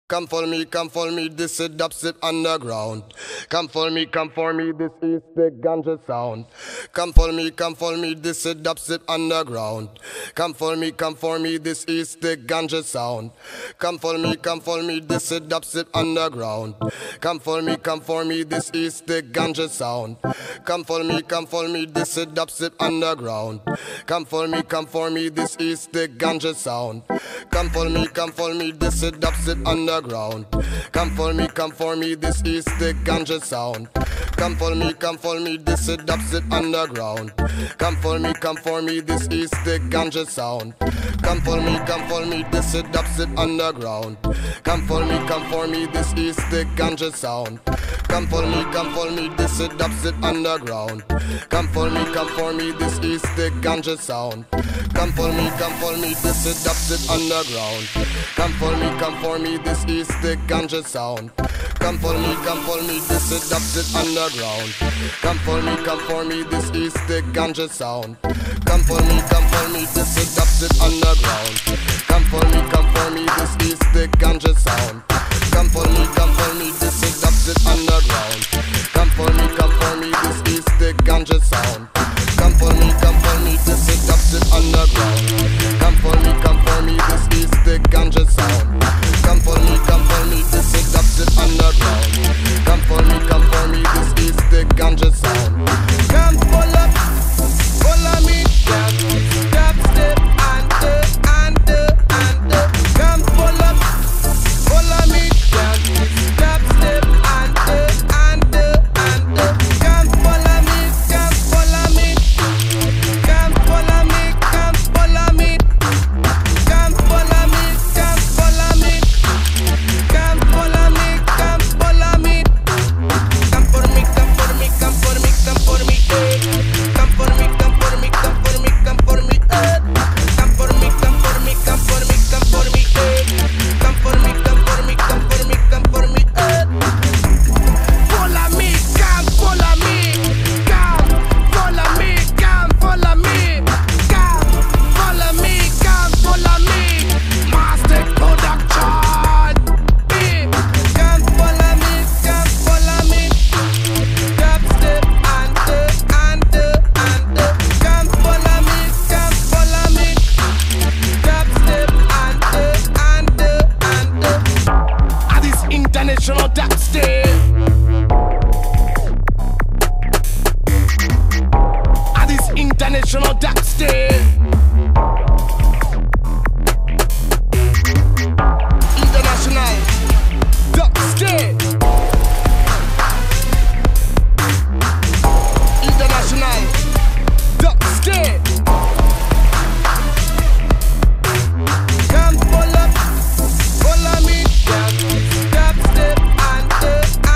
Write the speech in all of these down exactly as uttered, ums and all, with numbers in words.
Come follow me, come follow me, this is dubstep underground. Come follow me, come follow me, this is the ganja sound. Come follow me, come follow me, this is dubstep underground. Come follow me, come follow me, this is the ganja sound. Come follow me, come follow me, this is dubstep underground. Come follow me, come follow me, this is the ganja sound. Come follow me, come follow me, this is dubstep underground. Come follow me, come follow me, this is the ganja sound. Come follow me, come follow me, this is dubstep underground. Come follow me, come follow me, this is the ganja sound. Come follow me, come follow me, this is dubstep underground. Come follow me, come follow me, this is the ganja sound. Come follow me, come follow me, this is dubstep underground. Come follow me, come follow me, this is the ganja sound. Come follow me, come follow me, this is dubstep underground. Come follow me, come follow me, this is the ganja sound. Come follow me, come follow me, this is dubstep underground. Come follow me, come follow me, this is the ganja sound. Come follow me, come follow me, this is dubstep underground. Come follow me, come follow me, this is the ganja sound. Come follow me, come follow me, this is dubstep underground. Come follow me, come follow me, this is the ganja sound. Come follow me, come follow me, this is dubstep underground. Come follow me, come follow me, this is the ganja sound. Come follow me, come follow me, this is dubstep underground. Come follow me, come follow me, this is the ganja sound. Come follow me, come follow me, this is dubstep underground. Come follow me, come follow me, this is the ganja sound. Come follow, follow me, dubstep under, under, under. Come follow, follow me, dubstep under, under, under. Come follow me, come follow me, come follow me, come follow me, come follow me, come follow me, come follow me, come follow me. Come for me, come for me, come for me, come for me, eh. Come for me, come for me, come for me, come for me, eh. Come for me, come for me, come for me, come for me, eh. Come for me, come for me, come for me, come for me, eh. Follow me, come follow me, come follow me, come follow me, come follow me, come follow me. Master Production, eh. Come follow me, come follow me. Dubstep under, under, under. Come follow me, come follow me. Dubstep under, under, under. At this international dubstep. At this international dubstep. International dubstep. International dubstep. Come follow, follow me, dubstep under,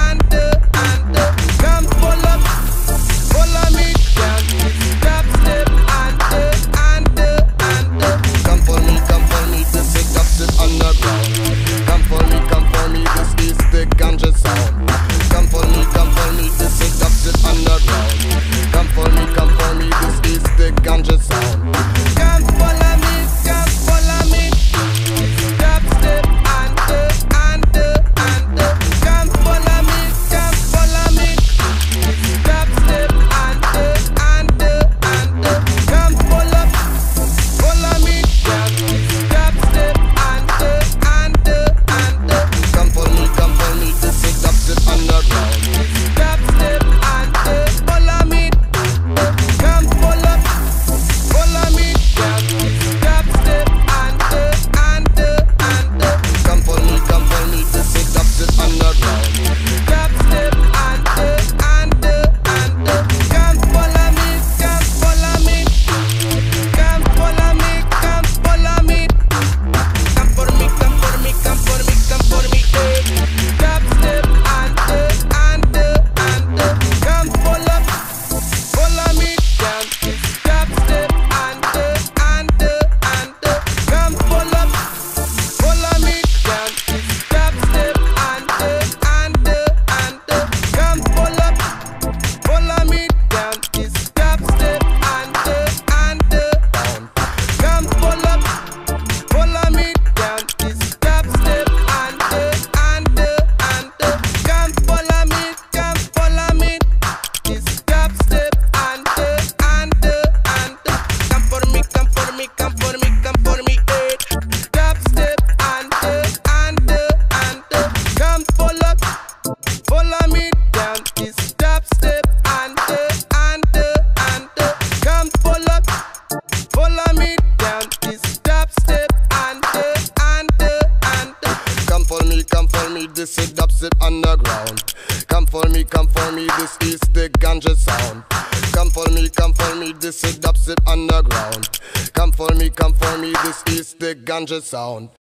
underground. Come for me, come for me, this is the ganja sound. Come for me, come for me, this is dubstep underground. Come for me, come for me, this is the ganja sound.